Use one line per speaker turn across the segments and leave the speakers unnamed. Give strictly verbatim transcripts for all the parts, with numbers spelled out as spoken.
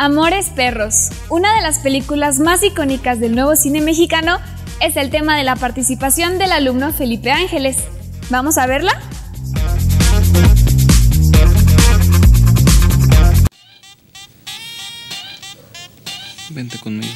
Amores Perros, una de las películas más icónicas del nuevo cine mexicano, es el tema de la participación del alumno Felipe Ángeles. ¿Vamos a verla?
Vente conmigo.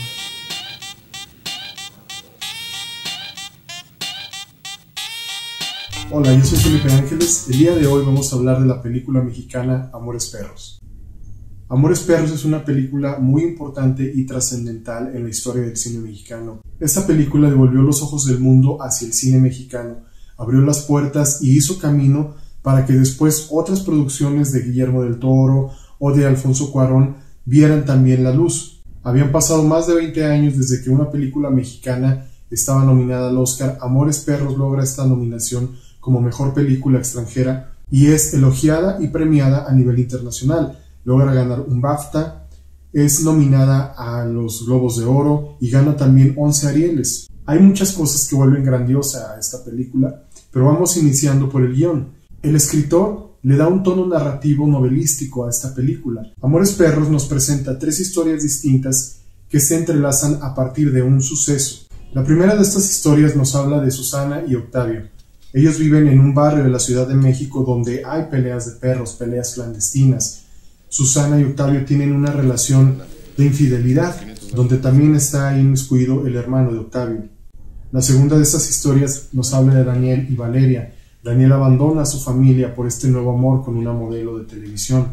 Hola, yo soy Felipe Ángeles. El día de hoy vamos a hablar de la película mexicana Amores Perros. Amores Perros es una película muy importante y trascendental en la historia del cine mexicano. Esta película devolvió los ojos del mundo hacia el cine mexicano, abrió las puertas y hizo camino para que después otras producciones de Guillermo del Toro o de Alfonso Cuarón vieran también la luz. Habían pasado más de veinte años desde que una película mexicana estaba nominada al Oscar. Amores Perros logra esta nominación como mejor película extranjera y es elogiada y premiada a nivel internacional. Logra ganar un BAFTA, es nominada a los Globos de Oro y gana también once Arieles. Hay muchas cosas que vuelven grandiosa a esta película, pero vamos iniciando por el guión. El escritor le da un tono narrativo novelístico a esta película. Amores Perros nos presenta tres historias distintas que se entrelazan a partir de un suceso. La primera de estas historias nos habla de Susana y Octavio. Ellos viven en un barrio de la Ciudad de México donde hay peleas de perros, peleas clandestinas. Susana y Octavio tienen una relación de infidelidad, donde también está inmiscuido el hermano de Octavio. La segunda de estas historias nos habla de Daniel y Valeria. Daniel abandona a su familia por este nuevo amor con una modelo de televisión.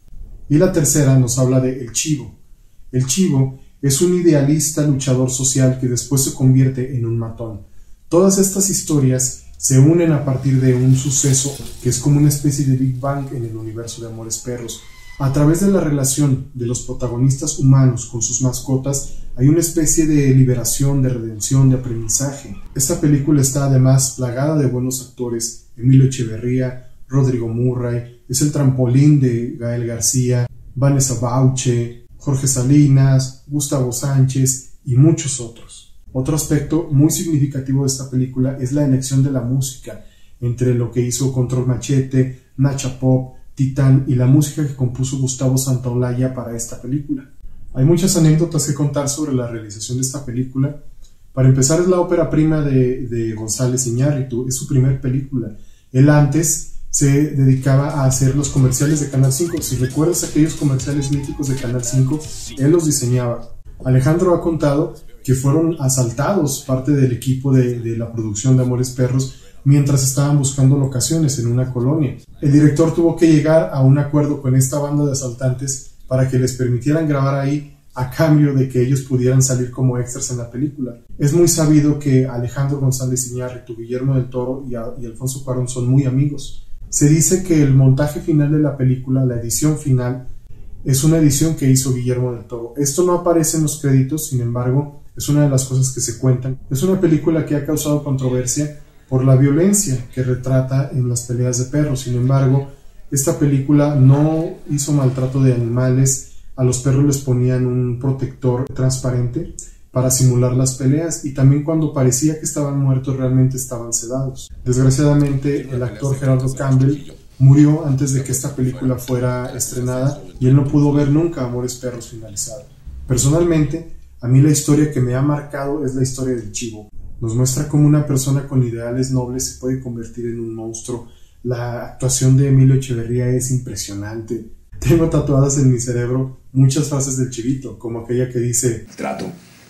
Y la tercera nos habla de El Chivo. El Chivo es un idealista luchador social que después se convierte en un matón. Todas estas historias se unen a partir de un suceso que es como una especie de Big Bang en el universo de Amores Perros. A través de la relación de los protagonistas humanos con sus mascotas hay una especie de liberación, de redención, de aprendizaje. Esta película está además plagada de buenos actores. Emilio Echeverría, Rodrigo Murray, es el trampolín de Gael García, Vanessa Bauche, Jorge Salinas, Gustavo Sánchez y muchos otros. Otro aspecto muy significativo de esta película es la elección de la música, entre lo que hizo Control Machete, Nacha Pop, Titán y la música que compuso Gustavo Santaolalla para esta película. Hay muchas anécdotas que contar sobre la realización de esta película. Para empezar, es la ópera prima de, de González Iñárritu, es su primer película. Él antes se dedicaba a hacer los comerciales de Canal cinco. Si recuerdas aquellos comerciales míticos de Canal cinco, él los diseñaba. Alejandro ha contado que fueron asaltados parte del equipo de, de la producción de Amores Perros mientras estaban buscando locaciones en una colonia. El director tuvo que llegar a un acuerdo con esta banda de asaltantes para que les permitieran grabar ahí a cambio de que ellos pudieran salir como extras en la película. Es muy sabido que Alejandro González Iñárritu, Guillermo del Toro y, a, y Alfonso Cuarón son muy amigos. Se dice que el montaje final de la película, la edición final, es una edición que hizo Guillermo del Toro. Esto no aparece en los créditos, sin embargo, es una de las cosas que se cuentan. Es una película que ha causado controversia por la violencia que retrata en las peleas de perros. Sin embargo, esta película no hizo maltrato de animales. A los perros les ponían un protector transparente para simular las peleas, y también cuando parecía que estaban muertos realmente estaban sedados. Desgraciadamente, el actor Gerardo Campbell murió antes de que esta película fuera estrenada y él no pudo ver nunca Amores Perros finalizado. Personalmente, a mí la historia que me ha marcado es la historia del Chivo. Nos muestra cómo una persona con ideales nobles se puede convertir en un monstruo. La actuación de Emilio Echeverría es impresionante. Tengo tatuadas en mi cerebro muchas frases del Chivito, como aquella que dice
¿trato?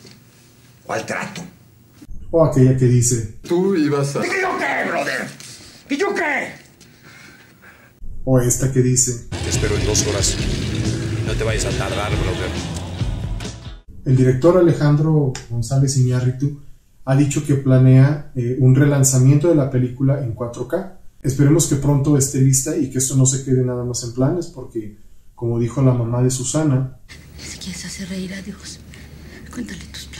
¿Cuál trato?
O aquella que dice
Tú ibas a... ¿Y yo qué, brother? ¿Y yo qué?
O esta que dice
Te espero en dos horas. No te vayas a tardar, brother.
El director Alejandro González Iñárritu ha dicho que planea eh, un relanzamiento de la película en cuatro K. Esperemos que pronto esté lista y que esto no se quede nada más en planes, porque, como dijo la mamá de Susana,
si quieres hacer reír a Dios, cuéntale tus